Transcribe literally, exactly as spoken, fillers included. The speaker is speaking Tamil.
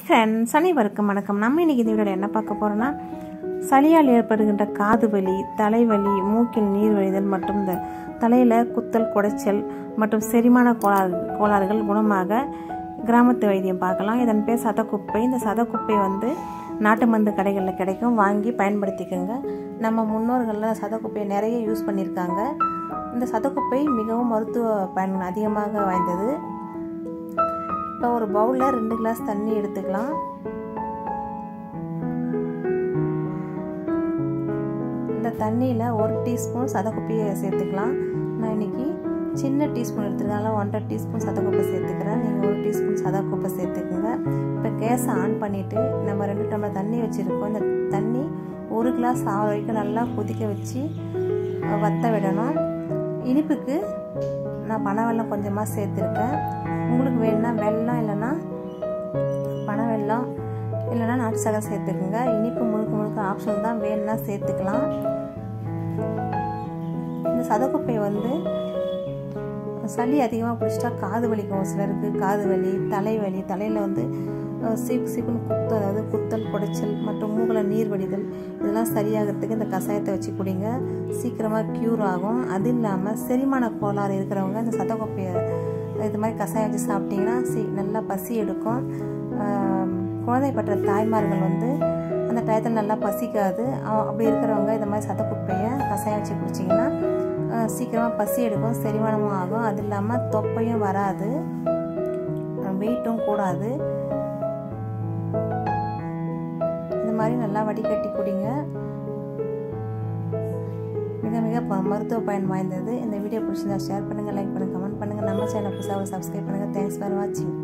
ஃப்ரெண்ட்ஸ், அனைவருக்கும் வணக்கம். நம்ம இன்றைக்கி இந்த வீடியோவில் என்ன பார்க்க போகிறோன்னா, சளியால் ஏற்படுகின்ற காது வலி, தலைவலி, மூக்கில் நீர் வழிதல் மற்றும் இந்த தலையில் குத்தல், குடைச்சல் மற்றும் செரிமான கோளாறு கோளாறுகள் குணமாக கிராமத்து வைத்தியம் பார்க்கலாம். இதன் பேர் சதக்குப்பை. இந்த சதக்குப்பை வந்து நாட்டு மருந்து கடைகளில் கிடைக்கும், வாங்கி பயன்படுத்திக்கோங்க. நம்ம முன்னோர்கள்லாம் சதக்குப்பையை நிறைய யூஸ் பண்ணியிருக்காங்க. இந்த சதக்குப்பை மிகவும் மருத்துவ பயன் அதிகமாக வாய்ந்தது. இப்போ ஒரு பவுலில் ரெண்டு கிளாஸ் தண்ணி எடுத்துக்கலாம். இந்த தண்ணியில் ஒரு டீஸ்பூன் சதக்குப்பையை சேர்த்துக்கலாம். நான் இன்னைக்கு சின்ன டீஸ்பூன் எடுத்துருக்கனால ஒன்றரை டீஸ்பூன் சதக்குப்பை சேர்த்துக்கிறேன். நீங்கள் ஒரு டீஸ்பூன் சதக்குப்பை சேர்த்துக்குங்க. இப்போ கேஸை ஆன் பண்ணிவிட்டு நம்ம ரெண்டு டம்ளர் தண்ணி வச்சுருக்கோம். இந்த தண்ணி ஒரு கிளாஸ் ஆறு வரைக்கும் நல்லா கொதிக்க வச்சு வற்ற விடணும். இனிப்புக்கு நான் பனை வெல்லம் கொஞ்சமாக சேர்த்துருக்கேன். உங்களுக்கு வேணும்னா வெல்லம் இல்லைன்னா பனை வெல்லம் இல்லைன்னா நாட்டு சக்கரை சேர்த்துக்குங்க. இனிப்பு முழுக்க முழுக்க ஆப்ஷன் தான், வேணும்னா சேர்த்துக்கலாம். இந்த சதக்குப்பை வந்து சளி அதிகமாக பிடிச்சிட்டா காது வலிக்கும் சிலருக்கு. காது வலி, தலைவலி, தலையில் வந்து சீக்கு சீக்குன்னு குத்து, அதாவது குத்தல், குடைச்சல் மற்றும் மூக்கில் நீர் வடிதல் இதெல்லாம் சரியாகிறதுக்கு இந்த கஷாயத்தை வச்சு குடிங்க. சீக்கிரமாக க்யூர் ஆகும். அது இல்லாமல் செரிமான கோளாறு இருக்கிறவங்க இந்த சதக்குப்பையை இது மாதிரி கஷாயம் வச்சு சாப்பிட்டிங்கன்னா சி நல்லா பசி எடுக்கும். குழந்தை பெற்ற தாய்மார்கள் வந்து அந்த டயத்தில் நல்லா பசிக்காது. அப்படி இருக்கிறவங்க இந்த மாதிரி சதக்குப்பையை கஷாயம் வச்சு குடிச்சிங்கன்னா சீக்கிரமாக பசி எடுக்கும், செரிமானமும் ஆகும். அது இல்லாமல் தொப்பையும் வராது, வெயிட்டும் கூடாது. இந்த மாதிரி நல்லா வடிகட்டி குடிங்க. மிக மிக மருத்துவ பயன் வாய்ந்தது. இந்த வீடியோ பிடிச்சிருந்தா ஷேர் பண்ணுங்கள், லைக் பண்ணுங்கள், கமெண்ட் பண்ணுங்கள். நம்ம சேனல் புதுசாக சப்ஸ்கிரைப் பண்ணுங்கள். தேங்க்ஸ் ஃபார் வாட்சிங்.